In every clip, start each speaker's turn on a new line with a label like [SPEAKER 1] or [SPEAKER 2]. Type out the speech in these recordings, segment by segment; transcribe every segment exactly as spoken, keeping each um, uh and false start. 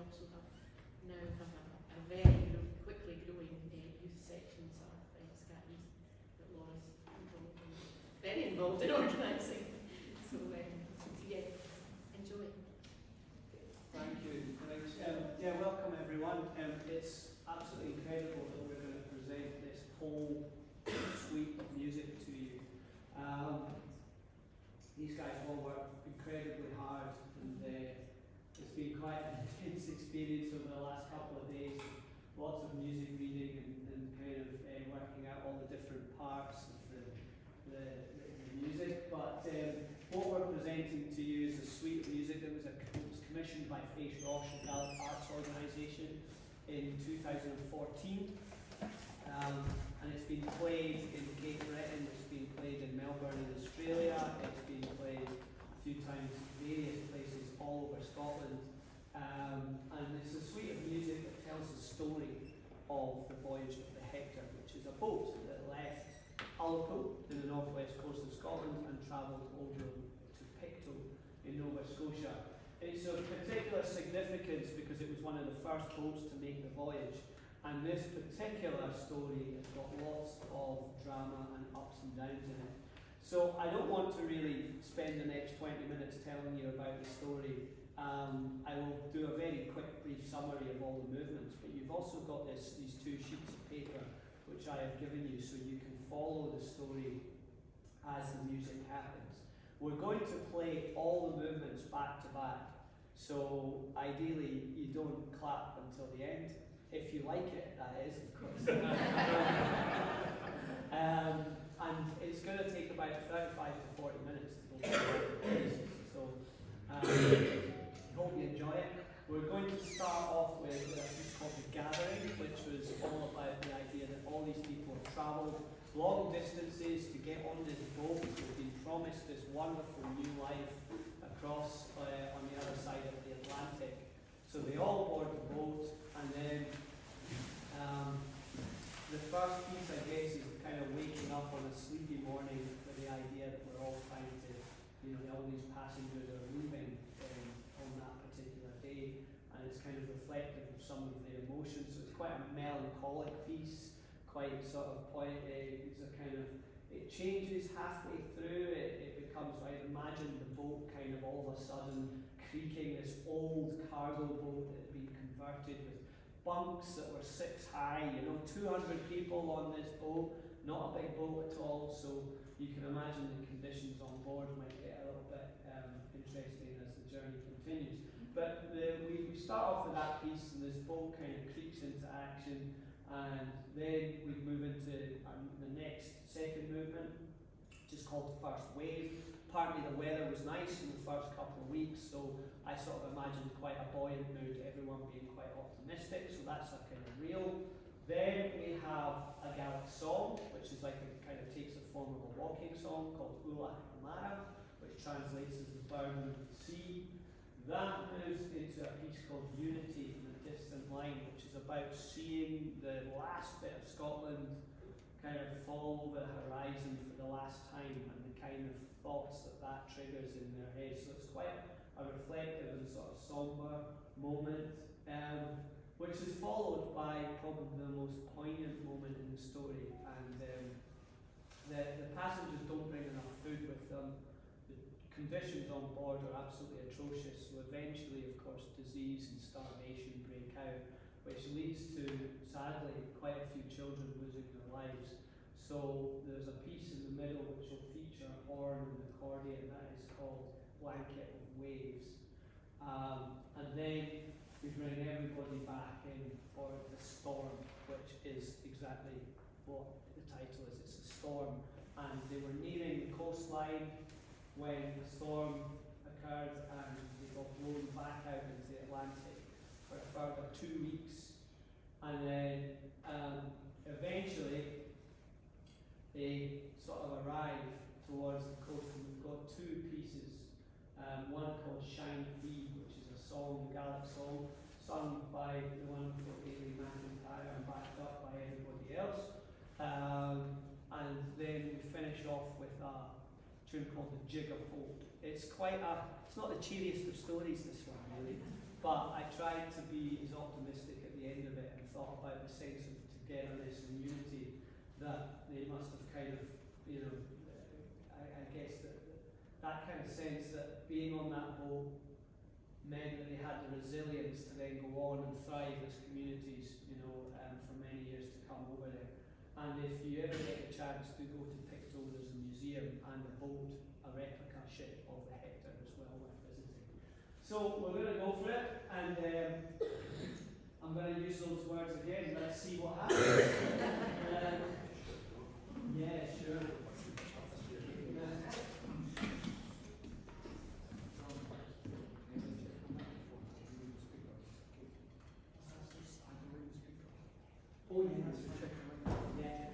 [SPEAKER 1] also have now have a, a very quickly growing uh, youth section, so uh, Scat Youth that Laura's involved in, very involved in organising. So, um, so yeah, enjoy.
[SPEAKER 2] Thank you. Right. Um, yeah, welcome everyone. Um, it's absolutely incredible that we're going to present this whole suite of music to you. Um, these guys all work incredibly hard, and uh, it's been quite an intense experience over the last couple of days. Lots of music reading and, and kind of uh, working out all the different parts of the, the, the, the music. But um, what we're presenting to you is a suite of music that was, a, was commissioned by Face Roche, the Gaelic Arts Organisation, in two thousand fourteen. Um, and it's been played in Cape Breton, it's been played in Melbourne in Australia, it's been played a few times in various places all over Scotland. Um, and it's a suite of music that tells the story of the voyage of the Hector, which is a boat that left Hullcote in the northwest coast of Scotland and travelled over to Pictou in Nova Scotia. It's of particular significance because it was one of the first boats to make the voyage. And this particular story has got lots of drama and ups and downs in it. So I don't want to really spend the next twenty minutes telling you about the story. Um, I will do a very quick, brief summary of all the movements, but you've also got this, these two sheets of paper which I have given you so you can follow the story as the music happens. We're going to play all the movements back to back, so ideally you don't clap until the end. If you like it, that is, of course. um, and it's going to take about thirty-five to forty minutes to go through the places. So um, I hope you enjoy it. We're going to start off with a piece called The Gathering, which was all about the idea that all these people have travelled long distances to get on this boat. They've been promised this wonderful new life across uh, on the other side of the Atlantic. So they all board the boat, and then um, the first piece, I guess, is kind of waking up on a sleepy morning with the idea that we're all trying to, you know, all these passengers are leaving um, on that particular day, and it's kind of reflective of some of their emotions. So it's quite a melancholic piece, quite sort of point. Uh, it's a kind of it changes halfway through. It, it becomes, I imagine the boat kind of all of a sudden creaking, this old cargo boat that had been converted with bunks that were six high, you know, two hundred people on this boat, not a big boat at all, so you can imagine the conditions on board might get a little bit um, interesting as the journey continues. But the, we, we start off with that piece, and this boat kind of creeps into action, and then we move into um, the next second movement, which is called the First Wave. Partly the weather was nice in the first couple of weeks, so I sort of imagined quite a buoyant mood, everyone being quite optimistic, so that's a kind of real. Then we have a Gaelic song, which is like a kind of takes the form of a walking song called Ula Amara, which translates as the burden of the sea. That moves into a piece called Unity in a Distant Line, which is about seeing the last bit of Scotland kind of fall over the horizon for the last time, and the kind of thoughts that that triggers in their heads. So it's quite a reflective and sort of somber moment, um, which is followed by probably the most poignant moment in the story. And um, the, the passengers don't bring enough food with them. The conditions on board are absolutely atrocious. So eventually, of course, disease and starvation break out, which leads to, sadly, quite a few children losing their lives. So there's a piece in the middle which will feature a horn and accordion that is called Blanket of Waves. Um, and then we bring everybody back in for the storm, which is exactly what the title is. It's a storm, and they were nearing the coastline when the storm occurred, and they got blown back out into the Atlantic for a further two weeks. And then um, eventually they sort of arrive towards the coast, and we've got two pieces. Um, one called Shine Free, which is a song, a Gaelic song, sung by the wonderful Aileen McIntyre and backed up by everybody else. Um, and then we finish off with a tune called The Jig of Hope. It's quite a, it's not the cheeriest of stories, this one, really. but I tried to be as optimistic at the end of it and thought about the sense of togetherness and unity that they must have kind of, you know, I, I guess that that kind of sense that being on that boat meant that they had the resilience to then go on and thrive as communities, you know, um, for many years to come over there. And if you ever get a chance to go to Pictou, there's a museum and a boat, a replica ship of the Hector as well worth visiting. So we're going to go for it, and um, I'm going to use those words again. Let's see what happens. um, yeah, sure. Oh, yeah, that's a trick. Yeah.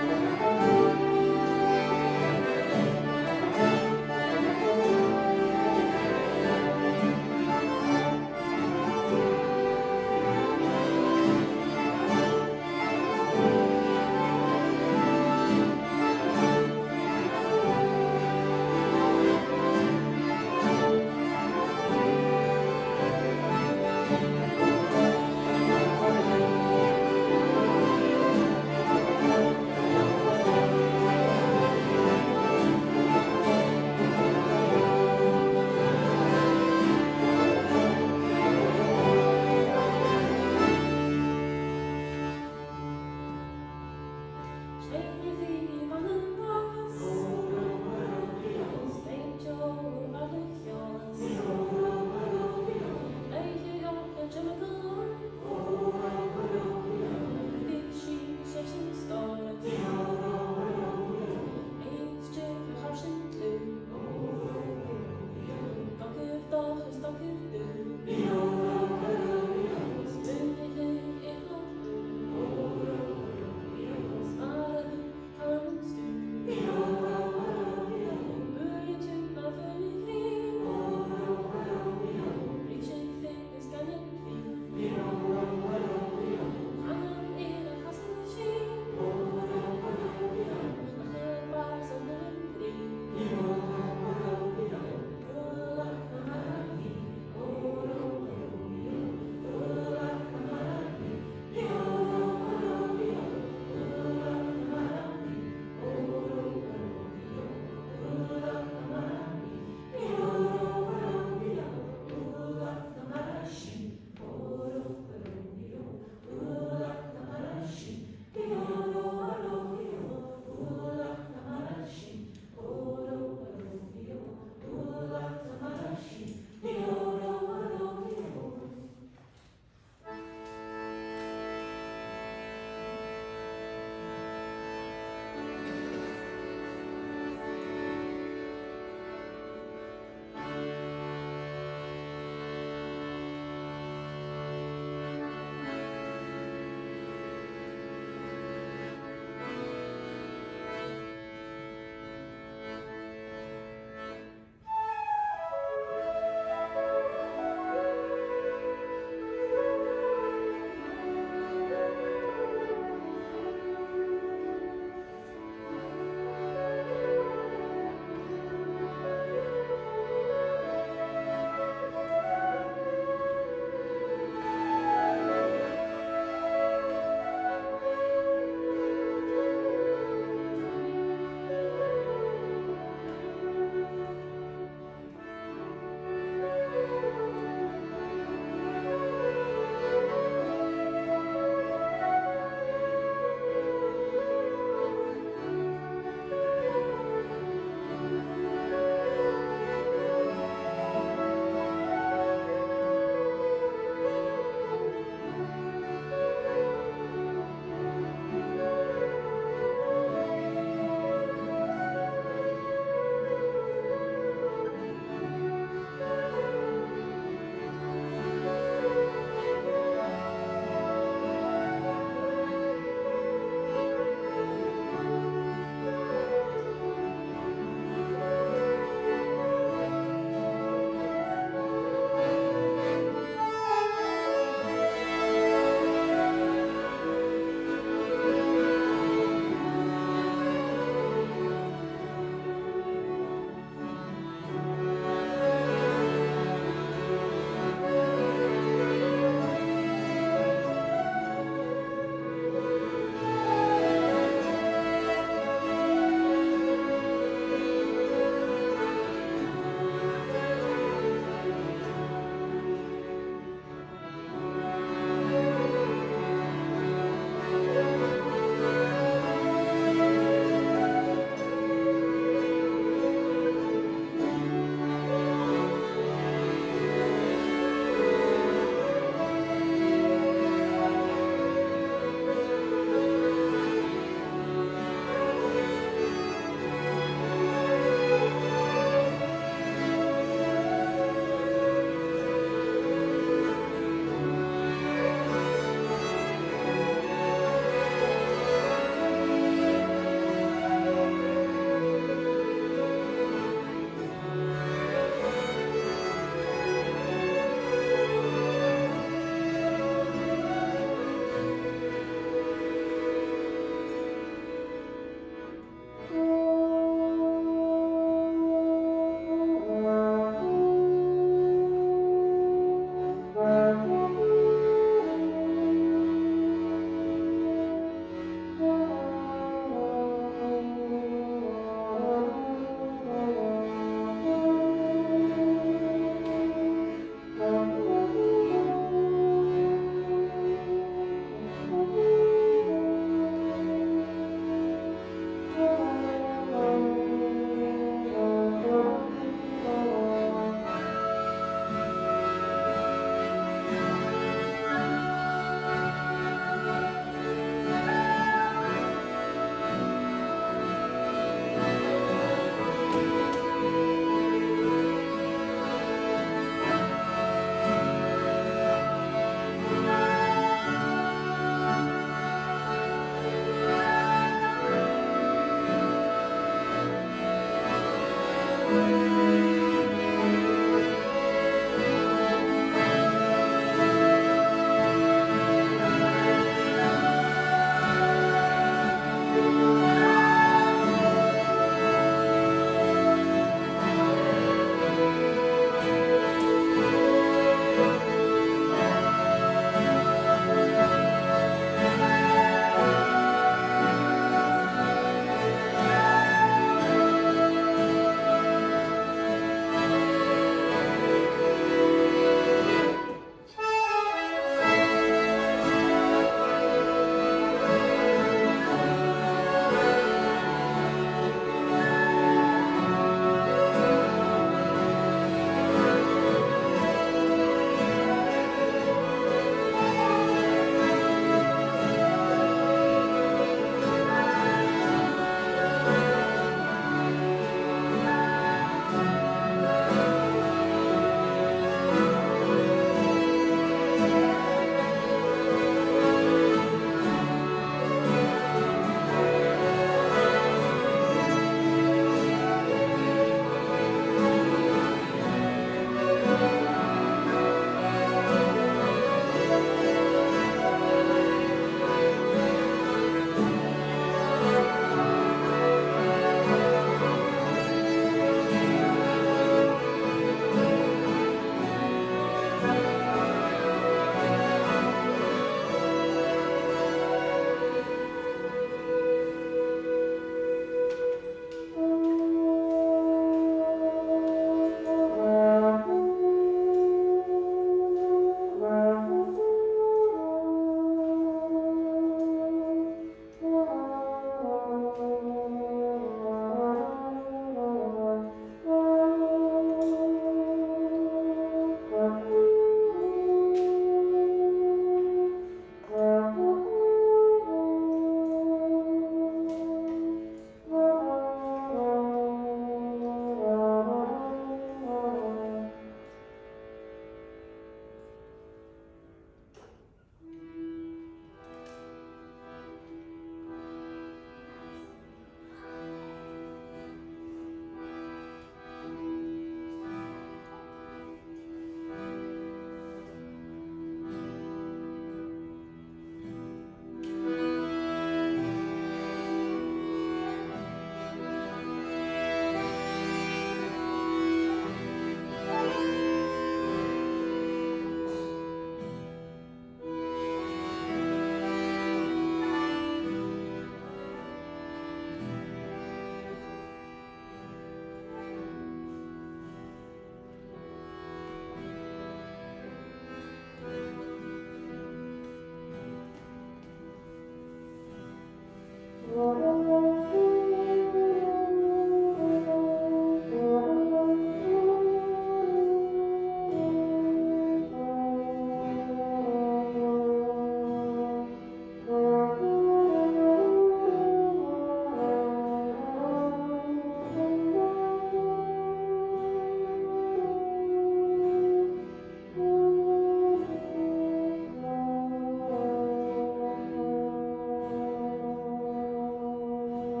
[SPEAKER 3] Thank you.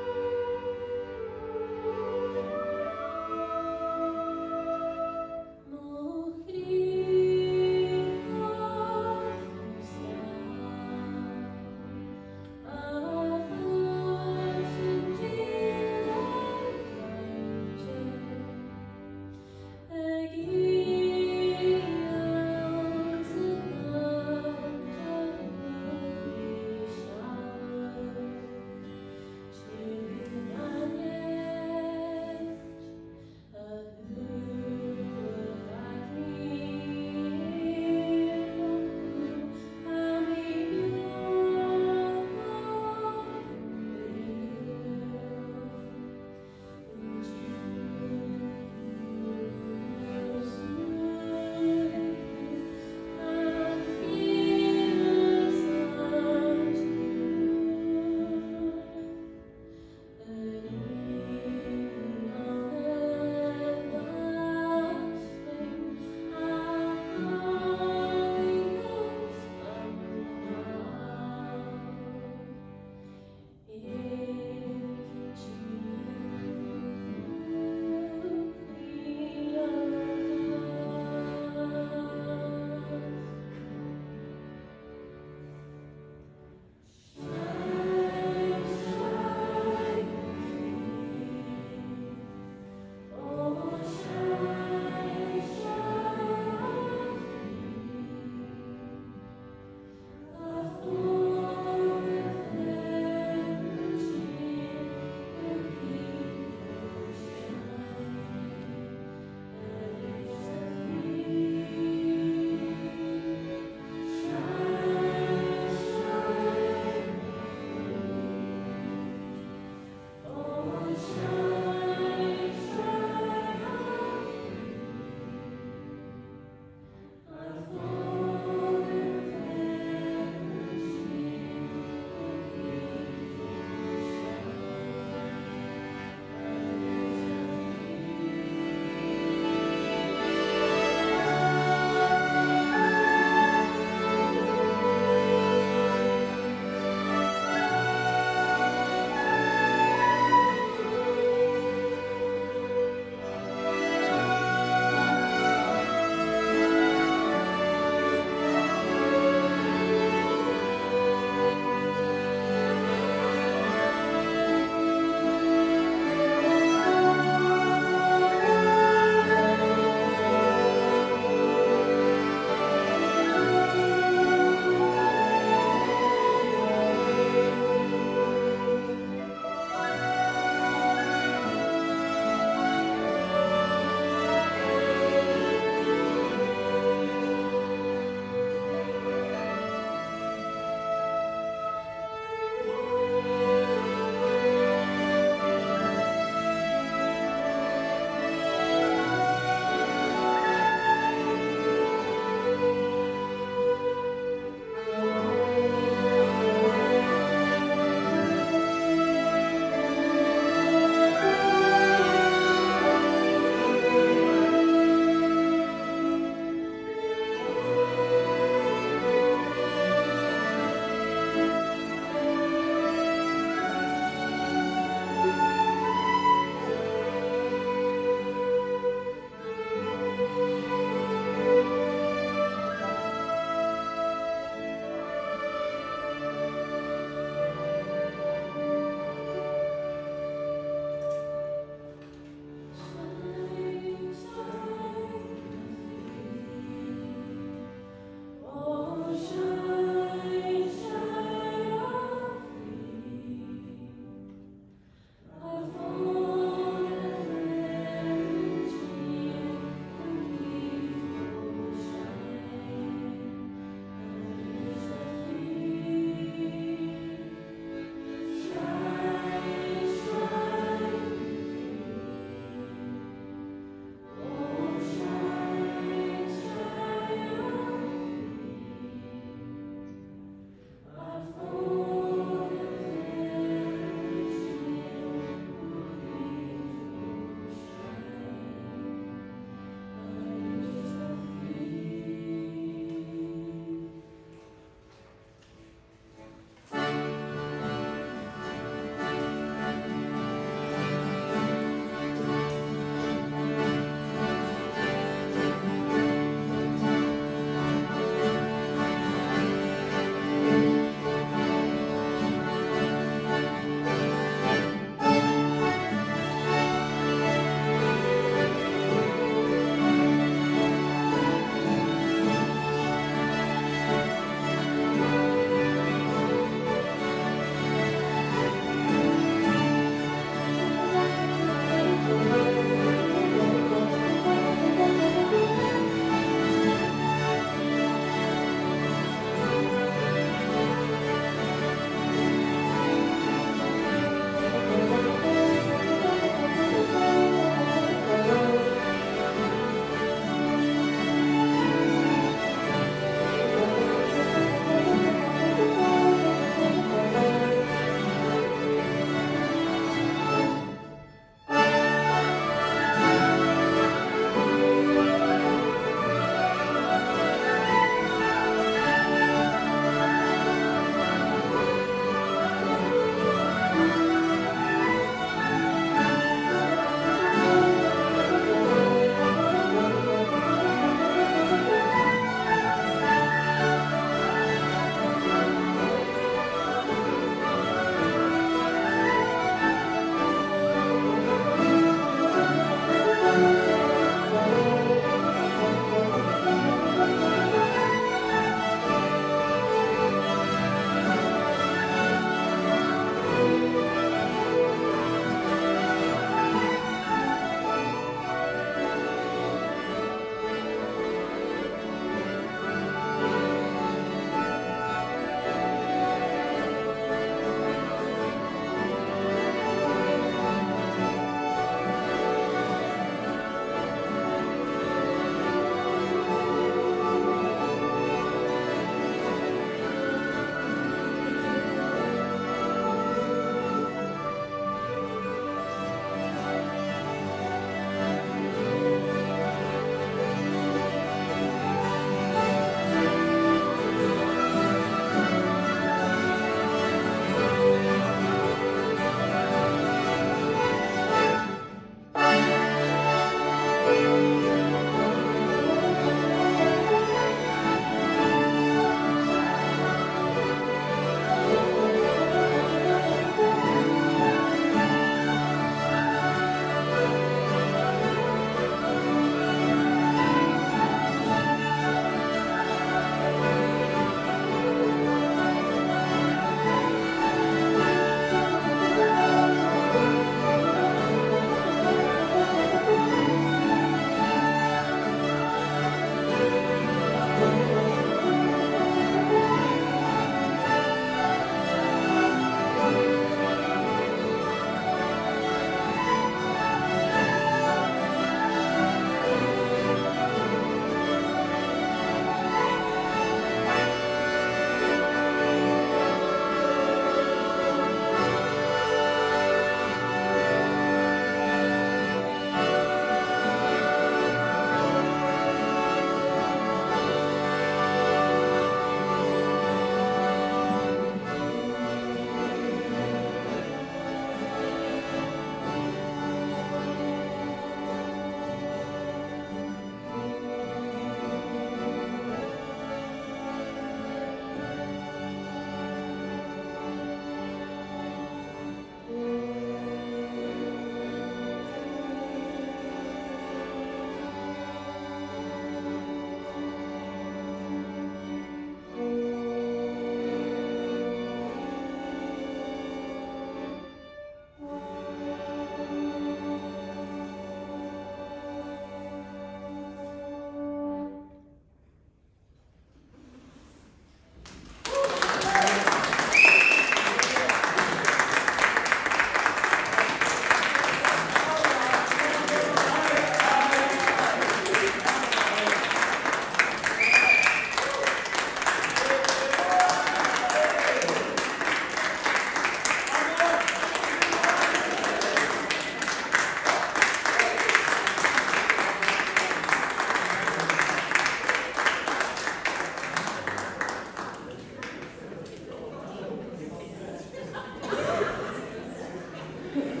[SPEAKER 2] Thank you.